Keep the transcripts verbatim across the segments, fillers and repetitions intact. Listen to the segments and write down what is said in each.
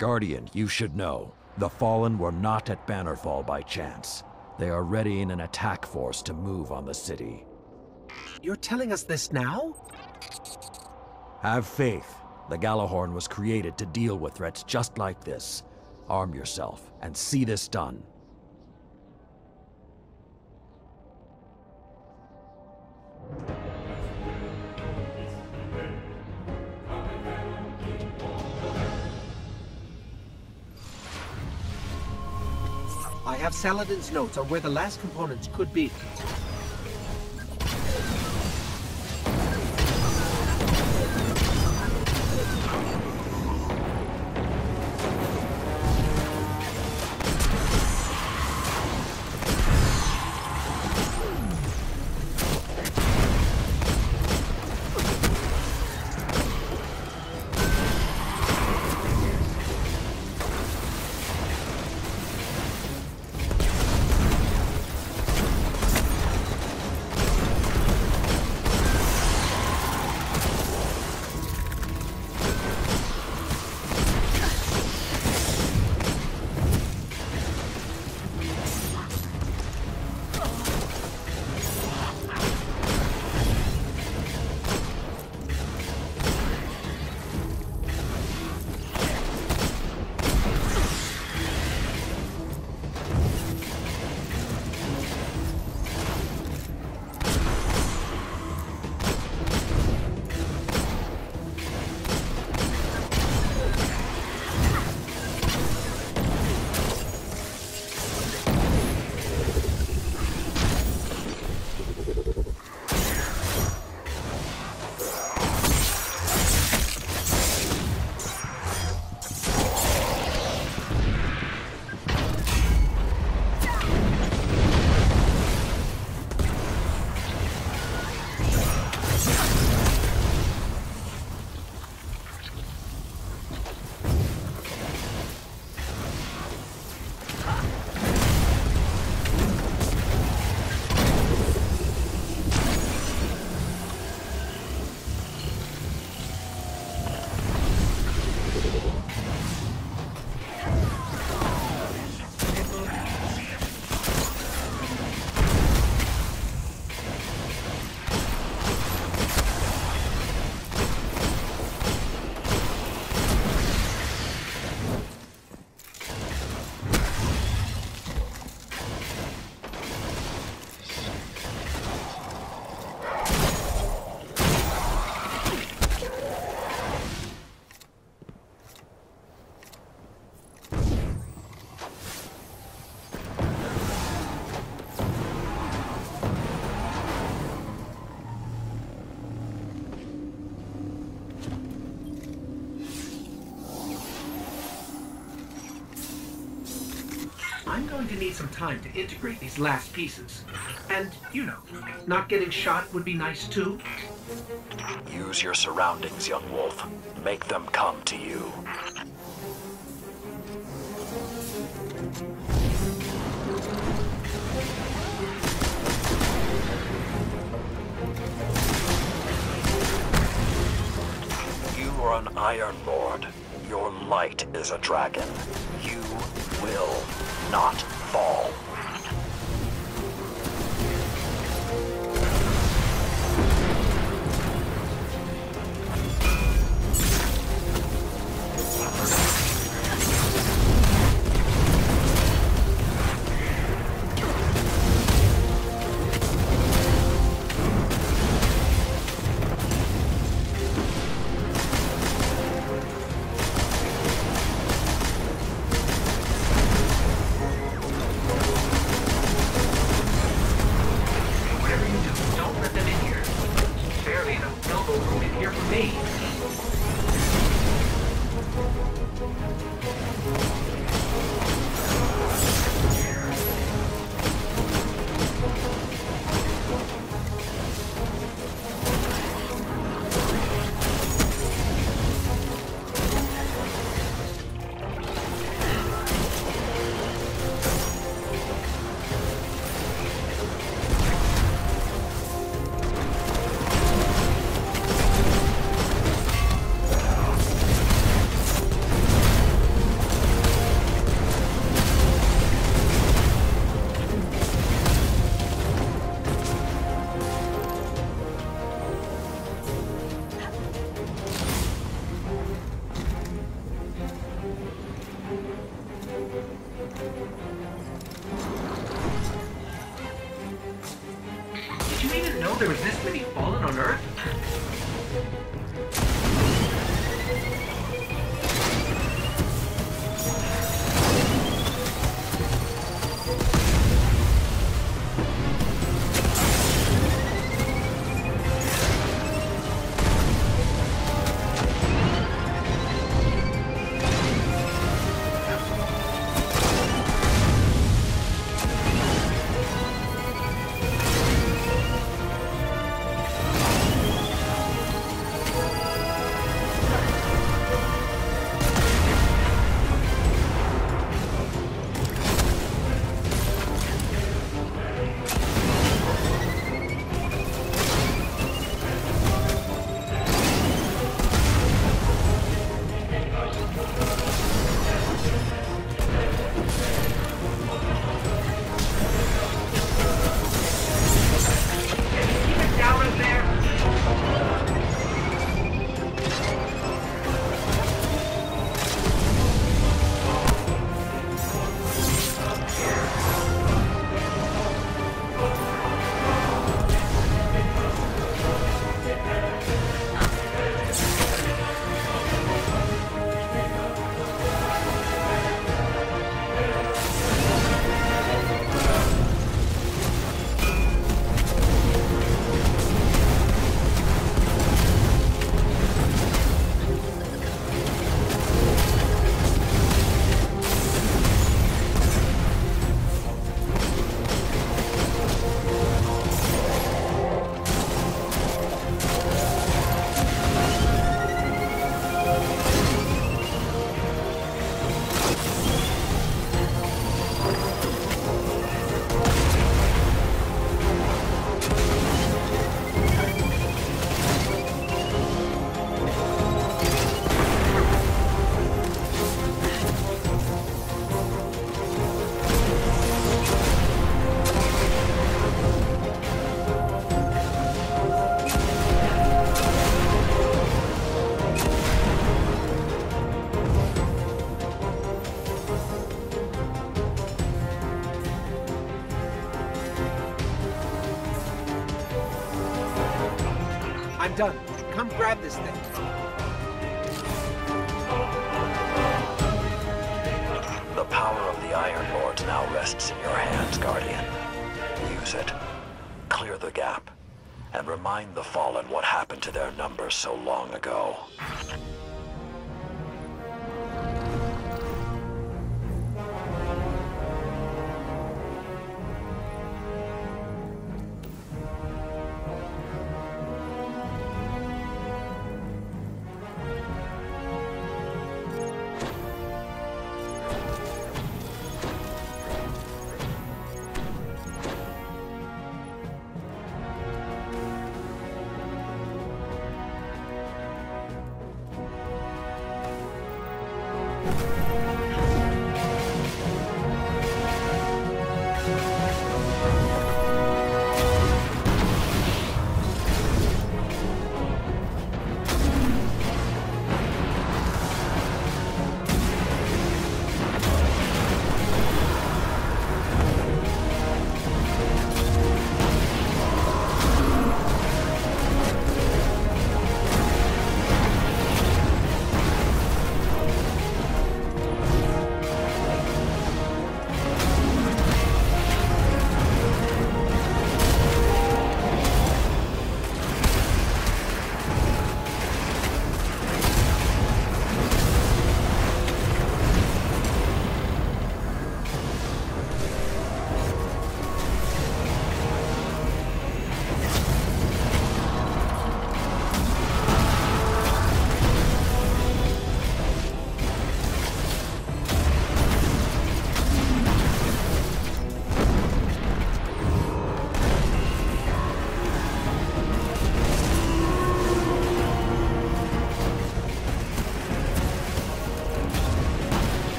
Guardian, you should know. The Fallen were not at Bannerfall by chance. They are readying an attack force to move on the city. You're telling us this now? Have faith. The Gjallarhorn was created to deal with threats just like this. Arm yourself and see this done. I have Saladin's notes on where the last components could be. I'm going to need some time to integrate these last pieces. And, you know, not getting shot would be nice too. Use your surroundings, young wolf. Make them come to you. You are an Iron Lord. Your light is a dragon. You will not fall. know there was this many fallen on Earth? I'm done. Come grab this thing. The power of the Iron Lords now rests in your hands, Guardian. Use it. Clear the gap. And remind the Fallen what happened to their numbers so long ago.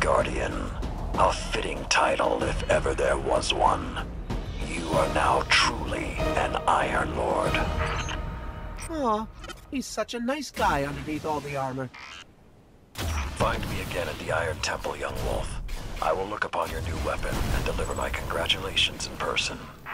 Guardian. A fitting title if ever there was one. You are now truly an Iron Lord. Aw, he's such a nice guy underneath all the armor. Find me again at the Iron Temple, young wolf. I will look upon your new weapon and deliver my congratulations in person.